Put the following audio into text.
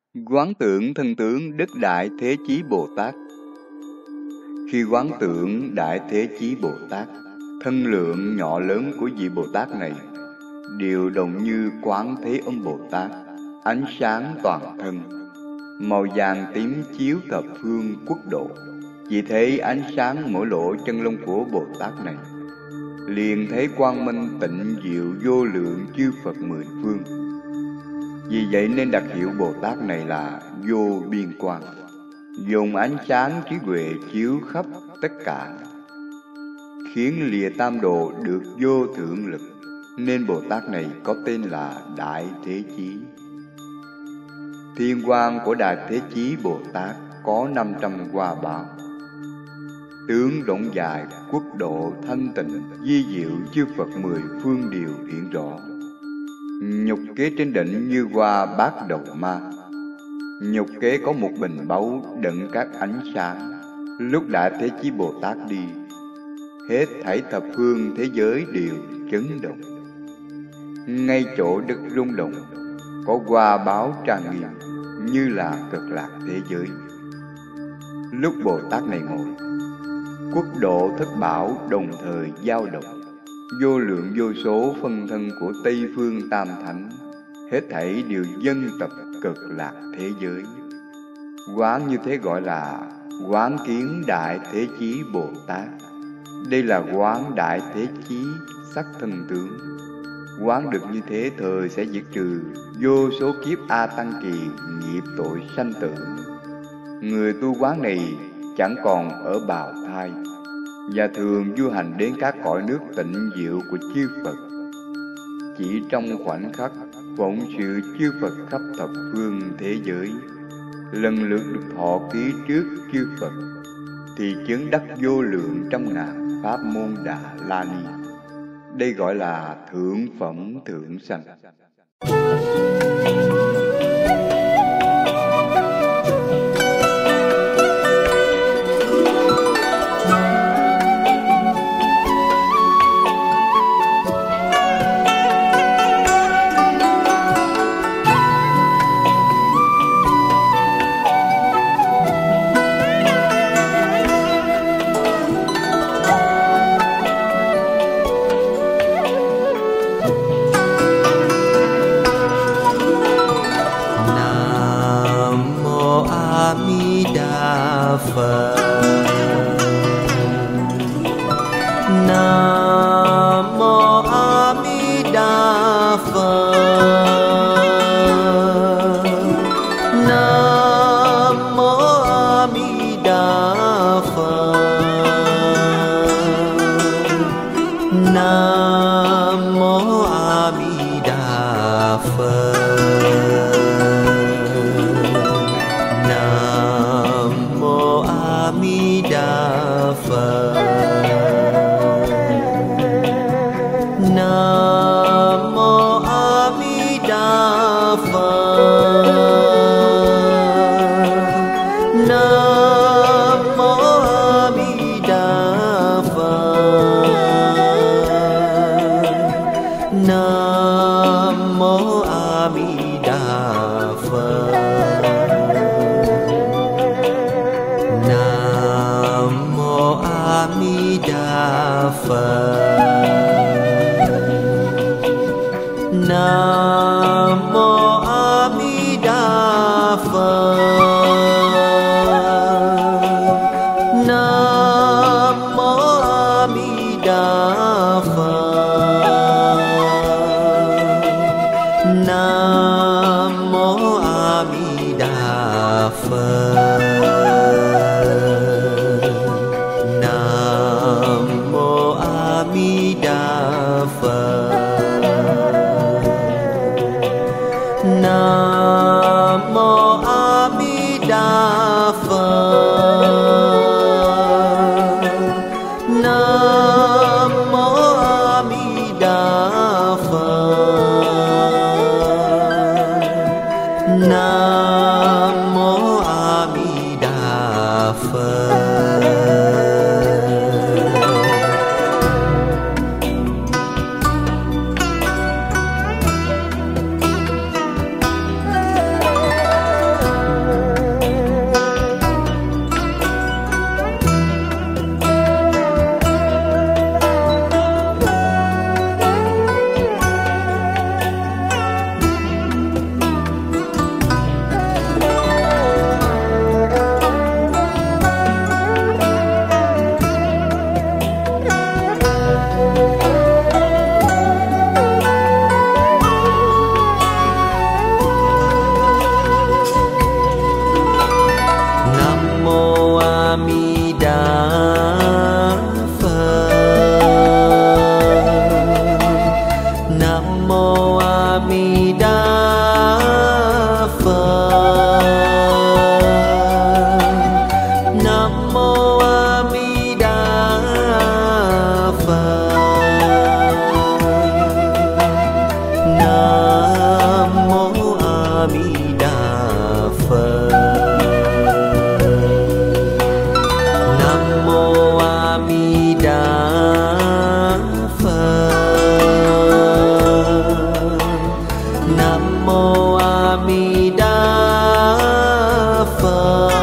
Quán tưởng thân tướng Đức Đại Thế Chí Bồ Tát. Khi quán tưởng Đại Thế Chí Bồ Tát, thân lượng nhỏ lớn của vị Bồ Tát này đều đồng như Quán Thế Âm Bồ Tát, ánh sáng toàn thân, màu vàng tím chiếu thập phương quốc độ. Chỉ thấy ánh sáng mỗi lỗ chân lông của Bồ Tát này, liền thấy quang minh tịnh diệu vô lượng chư Phật mười phương. Vì vậy nên đặt hiệu Bồ Tát này là vô biên quang, dùng ánh sáng trí huệ chiếu khắp tất cả, khiến lìa tam độ được vô thượng lực, nên Bồ Tát này có tên là Đại Thế Chí. Thiên quang của Đại Thế Chí Bồ Tát có 500 hoa báo, tướng rộng dài, quốc độ thanh tịnh, vi diệu chư Phật mười phương đều hiện rõ. Nhục kế trên đỉnh như hoa bát đầu ma. Nhục kế có một bình báu đựng các ánh sáng. Lúc Đại Thế Chí Bồ Tát đi, hết thảy thập phương thế giới đều chấn động. Ngay chỗ đất rung động, có hoa báo tràn ngập như là cực lạc thế giới. Lúc Bồ Tát này ngồi, quốc độ thất bảo đồng thời dao động. Vô lượng vô số phân thân của Tây phương tam thánh, hết thảy đều dân tập cực lạc thế giới. Quán như thế gọi là quán kiến Đại Thế Chí Bồ Tát. Đây là quán Đại Thế Chí sắc thân tướng. Quán được như thế thời sẽ diệt trừ vô số kiếp A Tăng Kỳ nghiệp tội sanh tử. Người tu quán này chẳng còn ở bào thai, và thường du hành đến các cõi nước tịnh diệu của chư Phật. Chỉ trong khoảnh khắc phụng sự chư Phật khắp thập phương thế giới, lần lượt được thọ ký trước chư Phật, thì chứng đắc vô lượng trăm ngàn pháp môn Đà La Ni. Đây gọi là thượng phẩm thượng sanh. Di Đà Phật. Nam mô A Di Đà Phật. Nam mô A Di Đà Phật. Nam mô A Di Đà Phật. Nam mô A Di Đà Phật.